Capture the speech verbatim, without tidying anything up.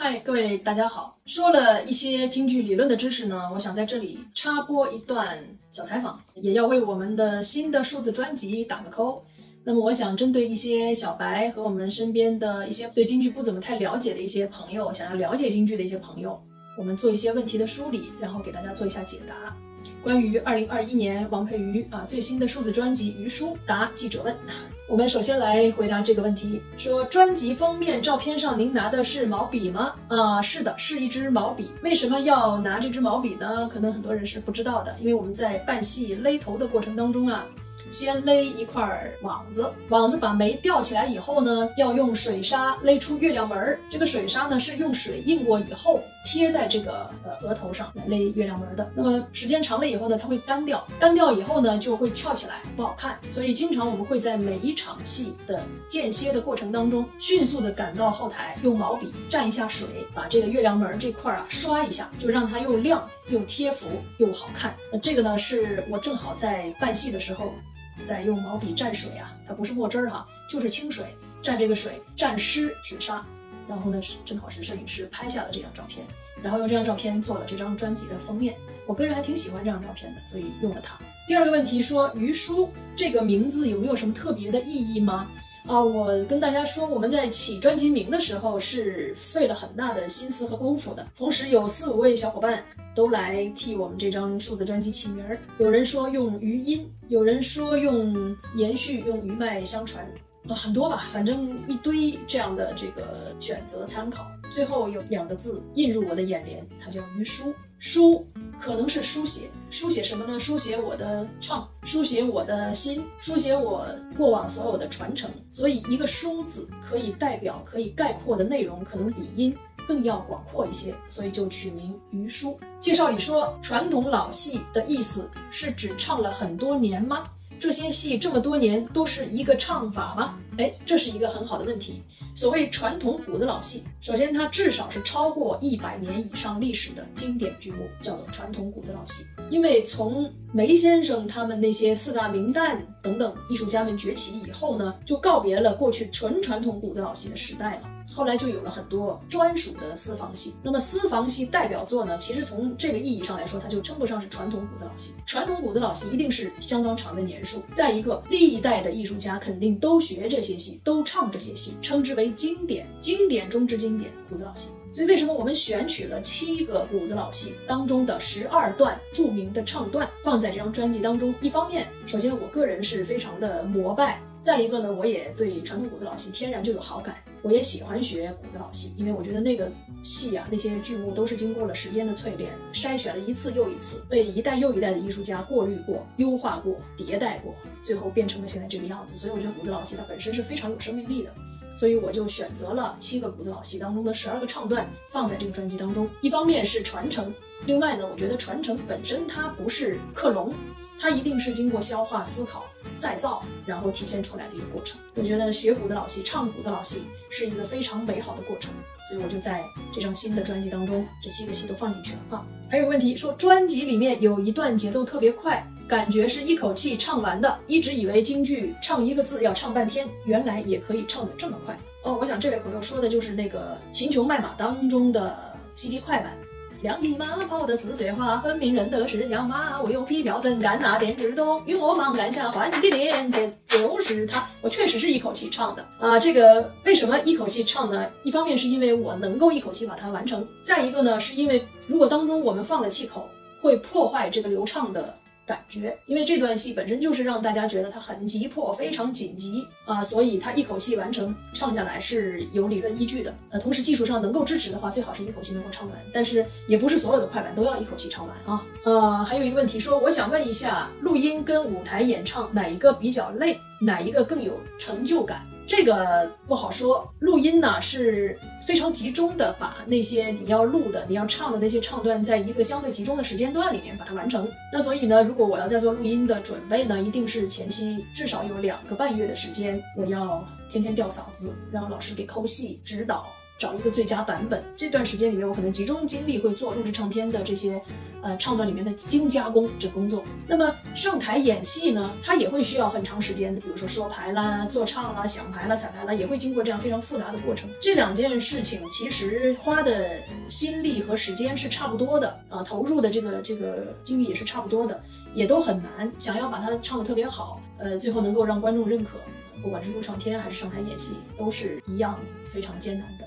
嗨，各位大家好。说了一些京剧理论的知识呢，我想在这里插播一段小采访，也要为我们的新的数字专辑打个 call。那么我想针对一些小白和我们身边的一些对京剧不怎么太了解的一些朋友，想要了解京剧的一些朋友，我们做一些问题的梳理，然后给大家做一下解答。关于二零二一年王佩瑜啊最新的数字专辑《余书》答记者问，我们首先来回答这个问题，说专辑封面照片上您拿的是毛笔吗？啊，是的，是一支毛笔。为什么要拿这支毛笔呢？可能很多人是不知道的，因为我们在扮戏勒头的过程当中啊，先勒一块网子，网子把眉吊起来以后呢，要用水纱勒出月亮门。这个水纱呢是用水印过以后贴在这个呃额头上来勒月亮门的。那么时间长了以后呢，它会干掉，干掉以后呢就会翘起来，不好看。所以经常我们会在每一场戏的间歇的过程当中，迅速的赶到后台，用毛笔蘸一下水，把这个月亮门这块啊刷一下，就让它又亮又贴服又好看。那这个呢是我正好在扮戏的时候在用毛笔蘸水啊，它不是墨汁儿哈，就是清水，蘸这个水，蘸湿水纱，然后呢，正好是摄影师拍下了这张照片，然后用这张照片做了这张专辑的封面。我个人还挺喜欢这张照片的，所以用了它。第二个问题说，余书这个名字有没有什么特别的意义吗？啊，我跟大家说，我们在起专辑名的时候是费了很大的心思和功夫的，同时有四五位小伙伴都来替我们这张数字专辑起名儿。有人说用余音，有人说用延续，用余脉相传，啊，很多吧，反正一堆这样的这个选择参考。最后有两个字印入我的眼帘，它叫余书。书可能是书写，书写什么呢？书写我的唱，书写我的心，书写我过往所有的传承。所以一个书字可以代表、可以概括的内容，可能比音更要广阔一些，所以就取名余书。介绍里说，传统老戏的意思是指唱了很多年吗？这些戏这么多年都是一个唱法吗？哎，这是一个很好的问题。所谓传统古子老戏，首先它至少是超过一百年以上历史的经典剧目，叫做传统古子老戏。因为从梅先生他们那些四大名旦等等艺术家们崛起以后呢，就告别了过去纯传统古子老戏的时代了。后来就有了很多专属的私房戏。那么私房戏代表作呢，其实从这个意义上来说，它就称不上是传统古子老戏。传统古子老戏一定是相当长的年数，再一个历代的艺术家肯定都学这些戏，都唱这些戏，称之为经典，经典中之经典，古子老戏。所以为什么我们选取了七个古子老戏当中的十二段著名的唱段放在这张专辑当中？一方面，首先我个人是非常的膜拜，再一个呢，我也对传统古子老戏天然就有好感，我也喜欢学古子老戏，因为我觉得那个戏啊，那些剧目都是经过了时间的淬炼，筛选了一次又一次，被一代又一代的艺术家过滤过、优化过、迭代过，最后变成了现在这个样子。所以我觉得古子老戏它本身是非常有生命力的。所以我就选择了七个古子老戏当中的十二个唱段放在这个专辑当中。一方面是传承，另外呢，我觉得传承本身它不是克隆，它一定是经过消化、思考、再造，然后体现出来的一个过程。我觉得学古子老戏、唱古子老戏是一个非常美好的过程，所以我就在这张新的专辑当中，这七个戏都放进去了啊。还有个问题说，专辑里面有一段节奏特别快，感觉是一口气唱完的，一直以为京剧唱一个字要唱半天，原来也可以唱得这么快哦。我想这位朋友说的就是那个《秦琼卖马》当中的 C D 快版。两匹马跑得似水花，分明认得是将马。我有匹标怎敢那点之东，与我忙赶下换的点钱，就是他。我确实是一口气唱的啊。这个为什么一口气唱呢？一方面是因为我能够一口气把它完成，再一个呢，是因为如果当中我们放了气口，会破坏这个流畅的感觉，因为这段戏本身就是让大家觉得它很急迫，非常紧急啊，所以它一口气完成唱下来是有理论依据的。呃，同时技术上能够支持的话，最好是一口气能够唱完，但是也不是所有的快板都要一口气唱完啊。呃，还有一个问题说，我想问一下，录音跟舞台演唱哪一个比较累，哪一个更有成就感？这个不好说，录音呢是非常集中的把那些你要录的、你要唱的那些唱段，在一个相对集中的时间段里面把它完成。那所以呢，如果我要在做录音的准备呢，一定是前期至少有两个半月的时间，我要天天吊嗓子，让老师给抠戏、指导、 找一个最佳版本。这段时间里面，我可能集中精力会做录制唱片的这些呃唱段里面的精加工这工作。那么上台演戏呢，它也会需要很长时间的，比如说说排啦、做唱啦、想排啦、彩排啦，也会经过这样非常复杂的过程。这两件事情其实花的心力和时间是差不多的啊，投入的这个这个精力也是差不多的，也都很难。想要把它唱得特别好，呃，最后能够让观众认可，不管是录唱片还是上台演戏，都是一样非常艰难的。